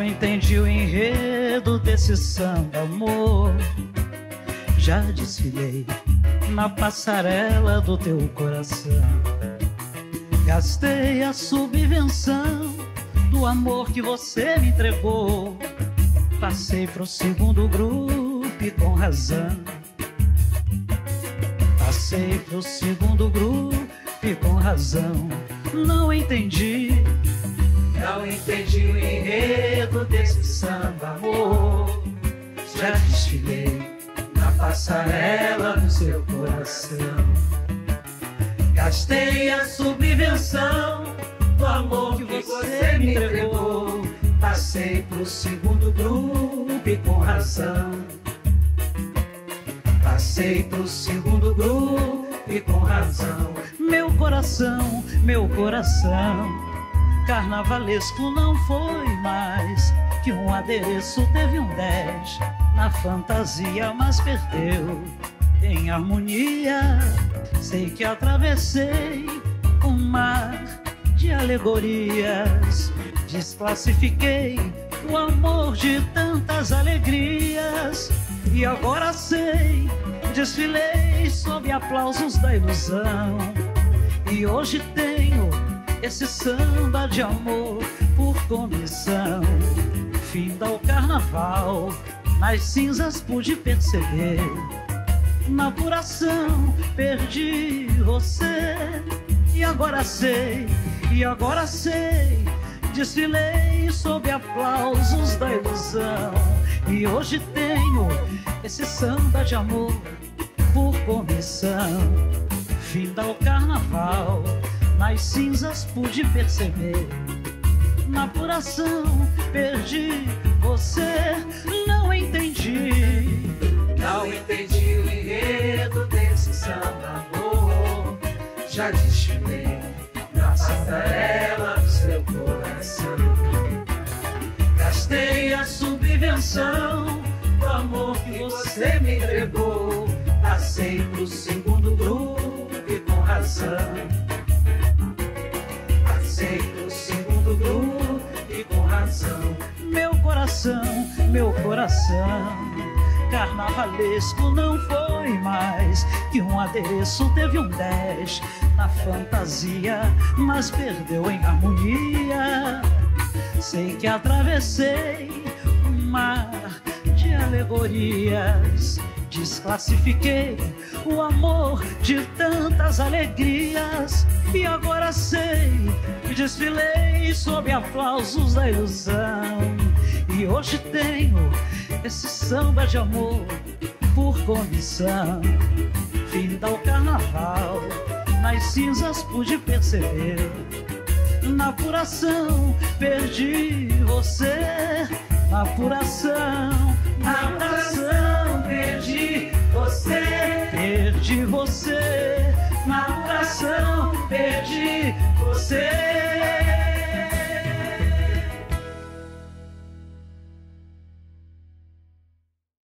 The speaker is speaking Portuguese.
entendi o enredo desse samba, amor. Já desfilei na passarela do teu coração. Gastei a subvenção do amor que você me entregou. Passei pro segundo grupo e com razão. Passei pro segundo grupo e com razão. Não entendi o enredo desse samba, amor. Já desfilei na passarela do seu coração. Gastei a subvenção do amor que você me entregou. Passei pro segundo grupo e com razão. Passei pro segundo grupo e com razão. Meu coração carnavalesco não foi mais que um adereço, teve um 10 na fantasia, mas perdeu em harmonia. Sei que atravessei um mar de alegorias, desclassifiquei o amor de tantas alegrias. E agora sei, desfilei sob aplausos da ilusão. E hoje tenho esse samba de amor por comissão. Finda o carnaval, nas cinzas pude perceber. Na apuração perdi você. E agora sei, desfilei sob aplausos da ilusão. E hoje tenho esse samba de amor por comissão. Finda o carnaval, nas cinzas pude perceber. Na apuração perdi você. Não entendi o enredo desse samba, amor. Já desfilei na passarela do seu coração. Gastei a subvenção do amor que você me entregou. Passei pro segundo grupo e com razão. Passei pro segundo grupo e com razão. Meu coração carnavalesco não foi mais que um adereço, teve um 10 na fantasia, mas perdeu em harmonia. Sei que atravessei um mar de alegorias, desclassifiquei o amor de tantas alegrias. E agora sei, desfilei sob aplausos da ilusão. E hoje tenho esse samba de amor por comissão. Finda o carnaval, nas cinzas pude perceber. Na apuração perdi você. Na apuração perdi você. Perdi você. Na apuração perdi você.